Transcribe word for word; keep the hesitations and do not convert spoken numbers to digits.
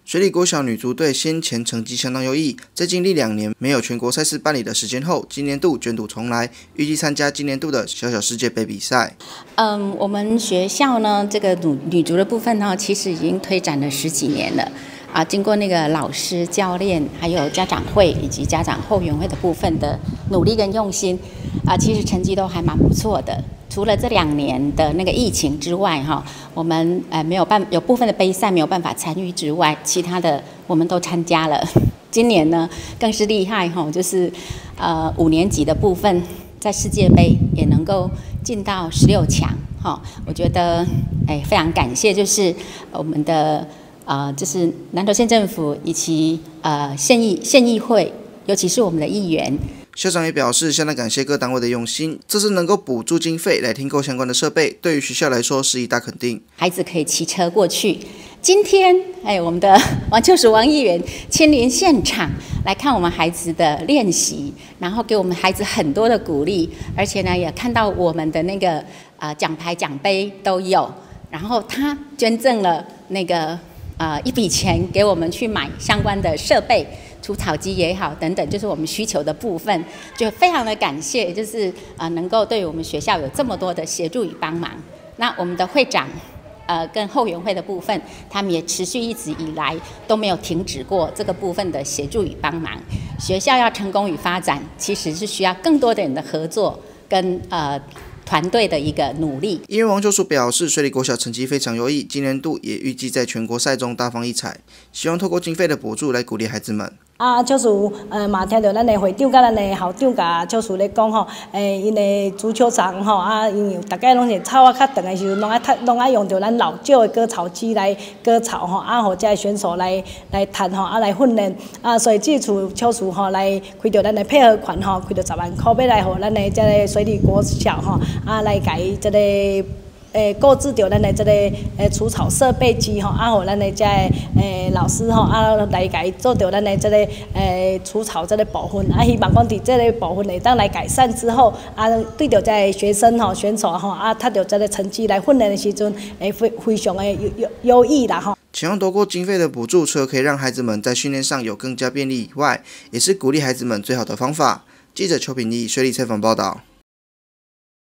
水里国小女足队先前成绩相当优异，在经历两年没有全国赛事办理的时间后，今年度卷土重来，预计参加今年度的小小世界杯比赛。 嗯，我们学校呢，这个女女足的部分呢，其实已经推展了十几年了。啊，经过那个老师、教练，还有家长会以及家长后援会的部分的努力跟用心，啊，其实成绩都还蛮不错的。除了这两年的那个疫情之外，哈，我们呃没有办有部分的杯赛没有办法参与之外，其他的我们都参加了。今年呢更是厉害哈，就是呃五年级的部分在世界杯也能够进到十六强，哈，我觉得哎非常感谢，就是我们的呃就是南投县政府以及呃县议县议会，尤其是我们的议员。 校长也表示，相当感谢各单位的用心，这次能够补助经费来订购相关的设备，对于学校来说是一大肯定。 孩子可以骑车过去。今天，哎，我们的王秋淑王议员亲临现场来看我们孩子的练习，然后给我们孩子很多的鼓励，而且呢，也看到我们的那个呃奖牌奖杯都有，然后他捐赠了那个呃一笔钱给我们去买相关的设备。除草机也好，等等，就是我们需求的部分，就非常的感谢，就是啊、呃，能够对我们学校有这么多的协助与帮忙。那我们的会长，呃，跟后援会的部分，他们也持续一直以来都没有停止过这个部分的协助与帮忙。学校要成功与发展，其实是需要更多的人的合作跟呃。团队的一个努力。 因为王秋淑表示，水里国小成绩非常优异，今年度也预计在全国赛中大放异彩，希望透过经费的补助来鼓励孩子们。 啊，秋淑，呃，嘛听到咱的会长甲咱的校长甲秋淑咧讲吼，诶，因的足球场吼啊，因为大概拢是草啊较长的时阵，拢爱拢爱用着咱老旧的割草机来割草吼，啊，互这选手来来谈吼，啊来训练，啊，所以这次秋淑吼来开着咱的配合款吼，开着十万块要来互咱的这个水里国小吼，啊来甲伊这个。诶，购置着咱的这个诶除草设备机吼，啊，互咱的这个诶老师吼，啊来甲伊做着咱的这个诶除草这个部分，啊，希望讲伫这个部分会当来改善之后，啊，对着这个学生吼选手吼，啊，他着这个成绩来训练的时阵，诶非非常的优优优异啦吼。 期望多过经费的补助，除了可以让孩子们在训练上有更加便利以外，也是鼓励孩子们最好的方法。记者邱品义水里采访报道。